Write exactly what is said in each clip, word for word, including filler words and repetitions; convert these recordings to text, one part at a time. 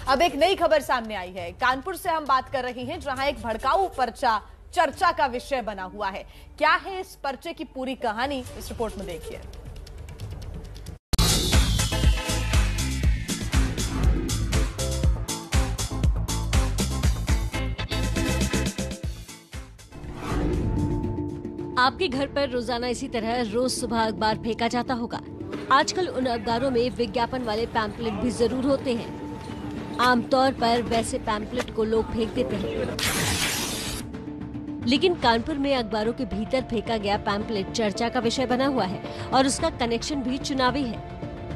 अब एक नई खबर सामने आई है। कानपुर से हम बात कर रहे हैं, जहां एक भड़काऊ पर्चा चर्चा का विषय बना हुआ है। क्या है इस पर्चे की पूरी कहानी, इस रिपोर्ट में देखिए। आपके घर पर रोजाना इसी तरह रोज सुबह अखबार फेंका जाता होगा। आजकल उन अखबारों में विज्ञापन वाले पैम्पलेट भी जरूर होते हैं। आमतौर पर वैसे पैम्पलेट को लोग फेंक देते हैं, लेकिन कानपुर में अखबारों के भीतर फेंका गया पैम्पलेट चर्चा का विषय बना हुआ है और उसका कनेक्शन भी चुनावी है।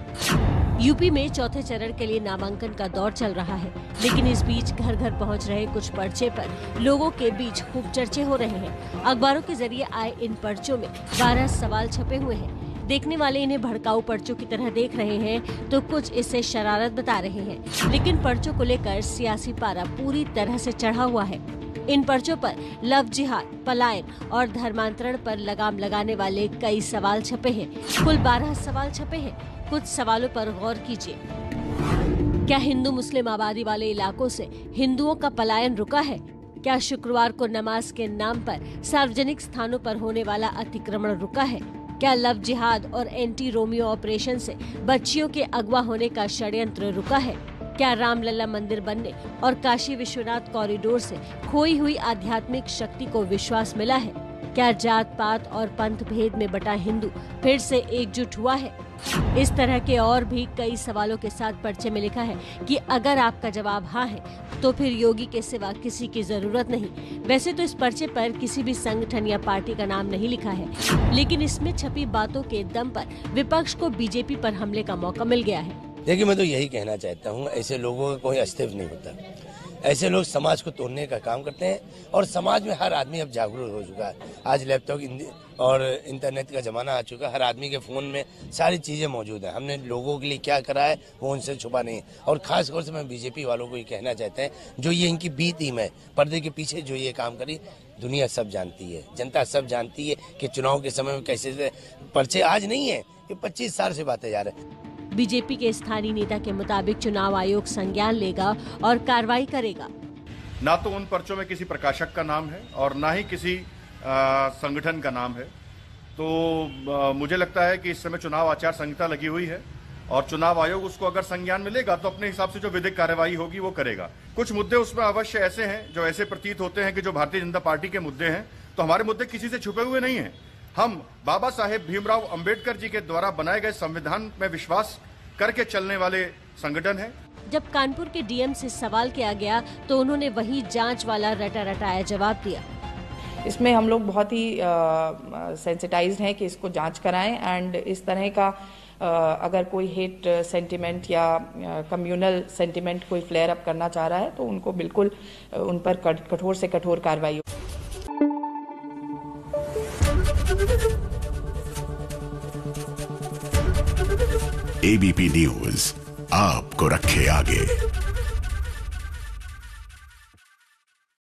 यूपी में चौथे चरण के लिए नामांकन का दौर चल रहा है, लेकिन इस बीच घर घर पहुंच रहे कुछ पर्चे पर लोगों के बीच खूब चर्चे हो रहे हैं। अखबारों के जरिए आए इन पर्चों में बारह सवाल छपे हुए हैं। देखने वाले इन्हें भड़काऊ पर्चों की तरह देख रहे हैं तो कुछ इसे शरारत बता रहे हैं, लेकिन पर्चों को लेकर सियासी पारा पूरी तरह से चढ़ा हुआ है। इन पर्चों पर लव जिहाद, पलायन और धर्मांतरण पर लगाम लगाने वाले कई सवाल छपे हैं। कुल बारह सवाल छपे हैं। कुछ सवालों पर गौर कीजिए। क्या हिंदू मुस्लिम आबादी वाले इलाकों से हिंदुओं का पलायन रुका है? क्या शुक्रवार को नमाज के नाम पर सार्वजनिक स्थानों पर होने वाला अतिक्रमण रुका है? क्या लव जिहाद और एंटी रोमियो ऑपरेशन से बच्चियों के अगवा होने का षड्यंत्र रुका है? क्या रामलला मंदिर बनने और काशी विश्वनाथ कॉरिडोर से खोई हुई आध्यात्मिक शक्ति को विश्वास मिला है? क्या जात पात और पंथ भेद में बटा हिंदू फिर से एकजुट हुआ है? इस तरह के और भी कई सवालों के साथ पर्चे में लिखा है कि अगर आपका जवाब हाँ है तो फिर योगी के सिवा किसी की जरूरत नहीं। वैसे तो इस पर्चे पर किसी भी संगठन या पार्टी का नाम नहीं लिखा है, लेकिन इसमें छपी बातों के दम पर विपक्ष को बीजेपी पर हमले का मौका मिल गया है। देखिए, मैं तो यही कहना चाहता हूँ, ऐसे लोगों का कोई अस्तित्व नहीं होता। ऐसे लोग समाज को तोड़ने का काम करते हैं और समाज में हर आदमी अब जागरूक हो चुका है। आज लैपटॉप और इंटरनेट का जमाना आ चुका है। हर आदमी के फोन में सारी चीजें मौजूद है। हमने लोगों के लिए क्या करा है वो उनसे छुपा नहीं है। और खास तौर से मैं बीजेपी वालों को ये कहना चाहता है, जो ये इनकी बी टीम है, पर्दे के पीछे जो ये काम करी, दुनिया सब जानती है, जनता सब जानती है कि चुनाव के समय में कैसे पर्चे आज नहीं है, ये पच्चीस साल से बातें जा रहे हैं। बीजेपी के स्थानीय नेता के मुताबिक चुनाव आयोग संज्ञान लेगा और कार्रवाई करेगा। ना तो उन पर्चों में किसी प्रकाशक का नाम है और ना ही किसी आ, संगठन का नाम है। तो आ, मुझे लगता है कि इस समय चुनाव आचार संहिता लगी हुई है और चुनाव आयोग उसको अगर संज्ञान मिलेगा तो अपने हिसाब से जो विधिक कार्रवाई होगी वो करेगा। कुछ मुद्दे उसमें अवश्य ऐसे हैं जो ऐसे प्रतीत होते हैं कि जो भारतीय जनता पार्टी के मुद्दे हैं, तो हमारे मुद्दे किसी से छुपे हुए नहीं हैं। हम बाबा साहेब भीमराव अंबेडकर जी के द्वारा बनाए गए संविधान में विश्वास करके चलने वाले संगठन है। जब कानपुर के डीएम से सवाल किया गया तो उन्होंने वही जांच वाला रटा रटाया जवाब दिया। इसमें हम लोग बहुत ही सेंसिटाइज्ड हैं कि इसको जांच कराएं एंड इस तरह का आ, अगर कोई हेट सेंटिमेंट या कम्युनल सेंटिमेंट कोई फ्लेयर अप करना चाह रहा है तो उनको बिल्कुल उन पर कठोर से कठोर कार्रवाई। एबीपी न्यूज आपको रखे आगे।